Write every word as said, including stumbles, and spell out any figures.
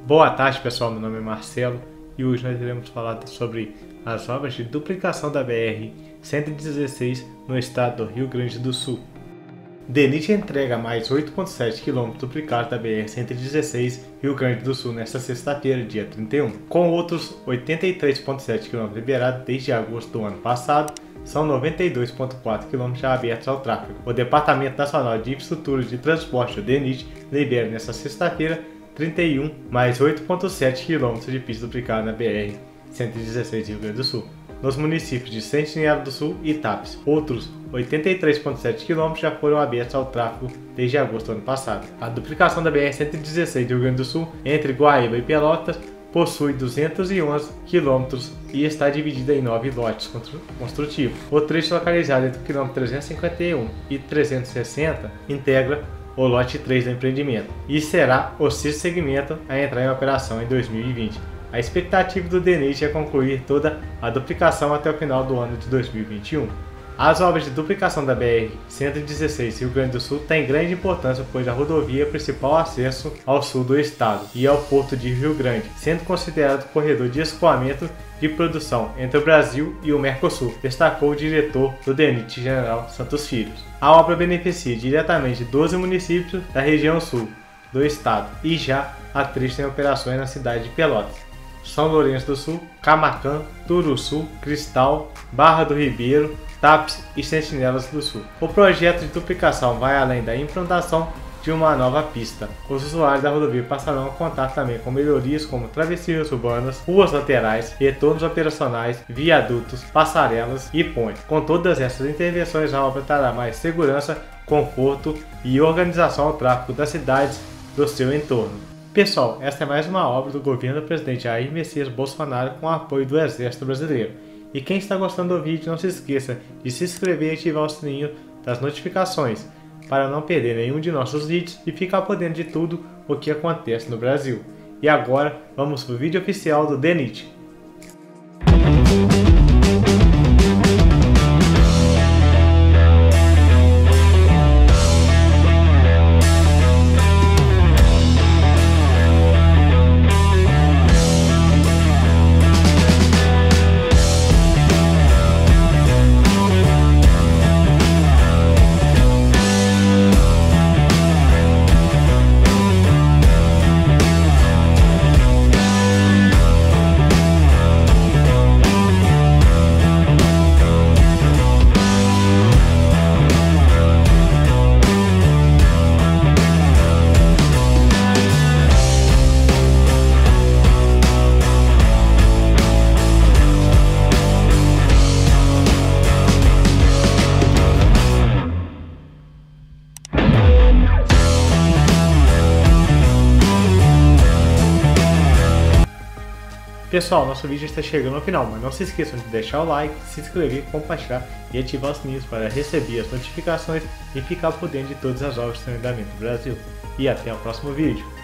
Boa tarde, pessoal, meu nome é Marcelo e hoje nós iremos falar sobre as obras de duplicação da B R cento e dezesseis no estado do Rio Grande do Sul. DENIT entrega mais oito vírgula sete quilômetros duplicados da B R cento e dezesseis Rio Grande do Sul nesta sexta-feira, dia trinta e um, com outros oitenta e três vírgula sete quilômetros liberados desde agosto do ano passado. São noventa e dois vírgula quatro quilômetros já abertos ao tráfego. O Departamento Nacional de Infraestrutura de Transporte, o DENIT, libera nesta sexta-feira trinta e um mais oito vírgula sete quilômetros de pista duplicada na B R cento e dezesseis Rio Grande do Sul, nos municípios de Sentinela do Sul e Tapes. Outros oitenta e três vírgula sete quilômetros já foram abertos ao tráfego desde agosto do ano passado. A duplicação da B R cento e dezesseis Rio Grande do Sul entre Guaíba e Pelotas possui duzentos e onze quilômetros e está dividida em nove lotes construtivos. O trecho localizado entre o quilômetro trezentos e cinquenta e um e trezentos e sessenta integra o lote três do empreendimento e será o sexto segmento a entrar em operação em dois mil e vinte. A expectativa do DENIT é concluir toda a duplicação até o final do ano de dois mil e vinte e um. As obras de duplicação da B R cento e dezesseis Rio Grande do Sul têm grande importância, pois a rodovia é o principal acesso ao sul do estado e ao porto de Rio Grande, sendo considerado o corredor de escoamento de produção entre o Brasil e o Mercosul, destacou o diretor do DENIT, General Santos Filho. A obra beneficia diretamente doze municípios da região sul do estado e já há três em operações na cidade de Pelotas: São Lourenço do Sul, Camaquã, Turuçu, Cristal, Barra do Ribeiro, Tapes e Sentinelas do Sul. O projeto de duplicação vai além da implantação de uma nova pista. Os usuários da rodovia passarão a contar também com melhorias como travessias urbanas, ruas laterais, retornos operacionais, viadutos, passarelas e pontes. Com todas essas intervenções, a obra trará mais segurança, conforto e organização ao tráfego das cidades do seu entorno. Pessoal, esta é mais uma obra do governo do presidente Jair Messias Bolsonaro com apoio do Exército Brasileiro. E quem está gostando do vídeo, não se esqueça de se inscrever e ativar o sininho das notificações para não perder nenhum de nossos vídeos e ficar por dentro de tudo o que acontece no Brasil. E agora, vamos para o vídeo oficial do DENIT. Pessoal, nosso vídeo está chegando ao final, mas não se esqueçam de deixar o like, se inscrever, compartilhar e ativar os sininhos para receber as notificações e ficar por dentro de todas as obras de saneamento do Brasil. E até o próximo vídeo.